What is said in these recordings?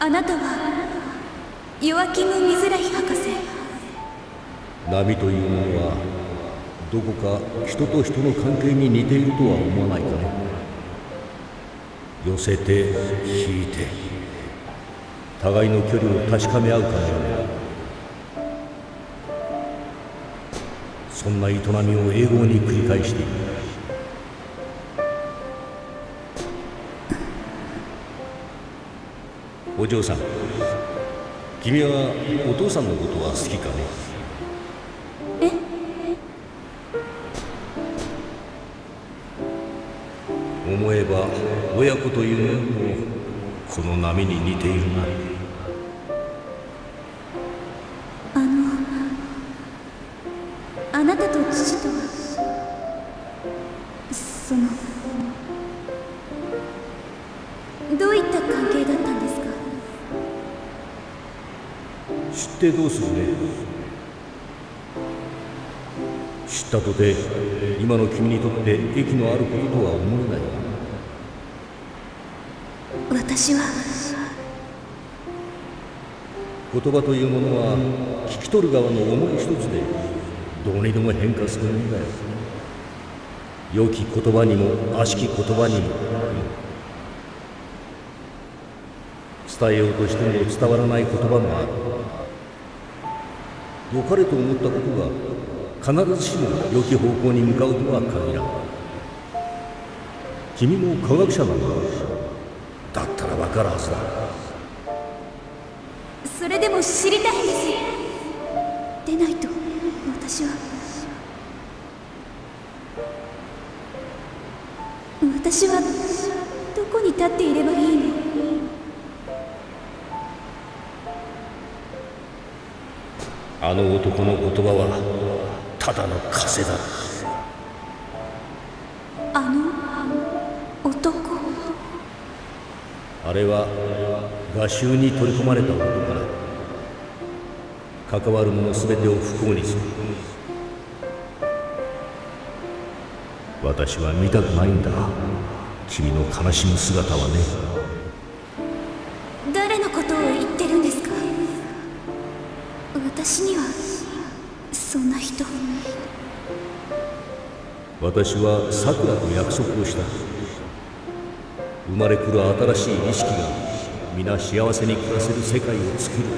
あなたはヨアキム・ミズラヒ博士。 波というものはどこか人と人の関係に似ているとは思わないかね。寄せて引いて互いの距離を確かめ合うかのような、そんな営みを永劫に繰り返している。お嬢さん、君はお父さんのことは好きかね？ え？ 思えば親子というものもこの波に似ているな。 あなたと父とはどういった関係だったんですか？ 知ってどうするね。知ったとて今の君にとって益のあることとは思えない。 私は言葉というものは聞き取る側の思い一つでどうにでも変化するものだよ。良き言葉にも悪しき言葉にも。伝えようとしても伝わらない言葉もある。良かれと思ったことが必ずしも良き方向に向かうとは限らん。君も科学者なんだ。だったら分かるはずだ。 それでも知りたいんです。でないと私はどこに立っていればいいの？ あの男の言葉はただの風だ。 あの男？ あれは画集に取り込まれた男から関わる者全てを不幸にする。私は見たくないんだ、君の悲しむ姿はね。 誰のことを言ってるんですか？私にはそんな人。 私はさくらと約束をした。生まれくる新しい意識が皆幸せに暮らせる世界を作ること。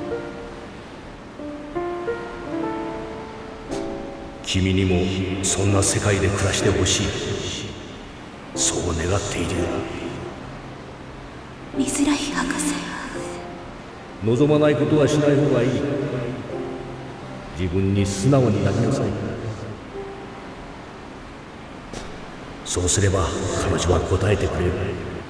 君にもそんな世界で暮らしてほしい、そう願っているよ。 ミズラヒ博士。 望まないことはしない方がいい。自分に素直になりなさい。そうすれば彼女は答えてくれる。